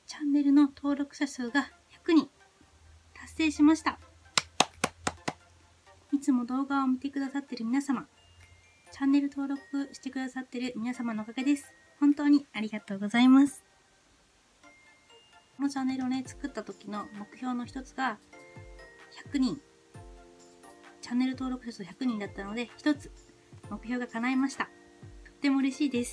チャンネルの登録者数が100人達成しました。いつも動画を見てくださっている皆様、チャンネル登録してくださっている皆様のおかげです。本当にありがとうございます。このチャンネルをね、作った時の目標の一つが100人、チャンネル登録者数100人だったので、一つ目標が叶いました。とっても嬉しいです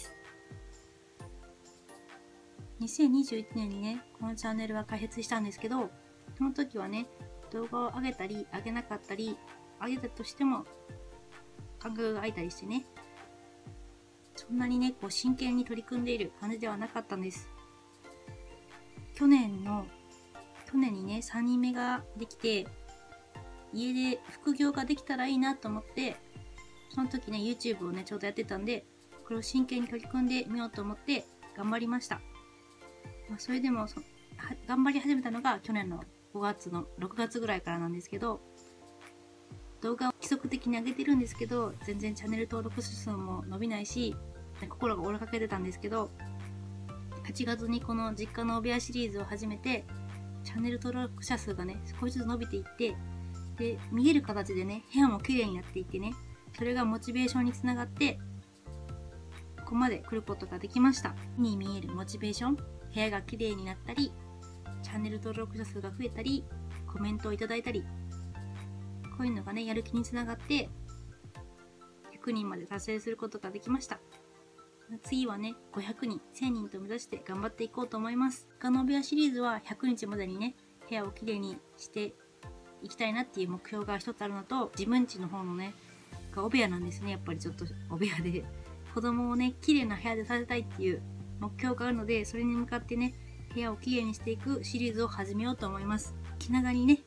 。2021年にね、このチャンネルは開設したんですけど、その時はね、動画を上げたり、上げなかったり、上げたとしても、間隔が空いたりしてね、そんなにね、真剣に取り組んでいる感じではなかったんです。去年にね、3人目ができて、家で副業ができたらいいなと思って、その時ね、YouTube をね、ちょうどやってたんで、これを真剣に取り組んでみようと思って頑張りました。それでも頑張り始めたのが去年の6月ぐらいからなんですけど、動画を規則的に上げてるんですけど、全然チャンネル登録者数も伸びないし、心が折れかけてたんですけど、8月にこの実家のお部屋シリーズを始めて、チャンネル登録者数がね、少しずつ伸びていって、で、見える形でね、部屋も綺麗になっていってね、それがモチベーションにつながって、ここまで来ることができました。目に見えるモチベーション、部屋が綺麗になったり、チャンネル登録者数が増えたり、コメントをいただいたり、こういうのがね、やる気につながって、100人まで達成することができました。次はね、500人、1000人と目指して頑張っていこうと思います。他のお部屋シリーズは100日までにね、部屋をきれいにしていきたいなっていう目標が一つあるのと、自分家の方のね、がお部屋なんですね。やっぱりちょっとお部屋で、子供をね、綺麗な部屋でさせたいっていう目標があるので、それに向かってね、部屋をきれいにしていくシリーズを始めようと思います。気長にね、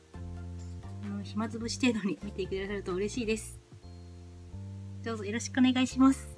暇つぶし程度に見てくださると嬉しいです。どうぞよろしくお願いします。